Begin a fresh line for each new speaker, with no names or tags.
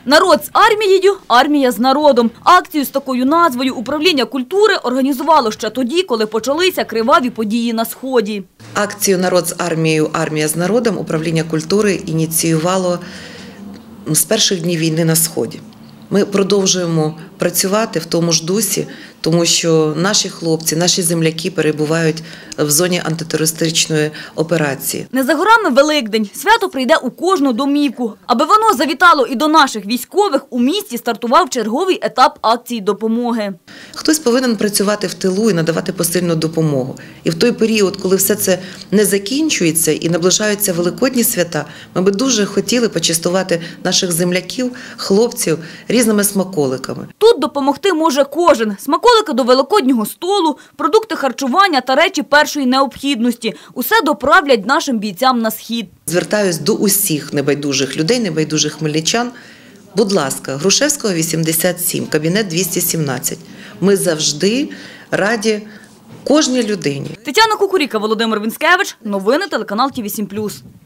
Народ з армією, армія з народом. Акцію з такою назвою управління культури організувало ще тоді, коли почалися криваві події на Сході.
Акцію «Народ з армією, армія з народом» управління культури ініціювало з перших днів війни на Сході. Ми продовжуємо працювати в тому ж дусі, тому що наші хлопці, наші земляки перебувають в зоні антитерористичної операції.
Не за горами Великдень. Свято прийде у кожну домівку. Аби воно завітало і до наших військових, у місті стартував черговий етап акції допомоги.
Хтось повинен працювати в тилу і надавати посильну допомогу. І в той період, коли все це не закінчується і наближаються великодні свята, ми би дуже хотіли почастувати наших земляків, хлопців різними смаколиками.
Тут допомогти може кожен. Смаколики до великоднього столу, продукти харчування та речі першої необхідності. Усе доправлять нашим бійцям на Схід.
Звертаюсь до усіх небайдужих людей, небайдужих хмельничан. Будь ласка, Грушевського, 87, кабінет 217. Ми завжди раді кожній людині.
Тетяна Кукуріка, Володимир Вінськевич. Новини телеканал ТІВІ 7+.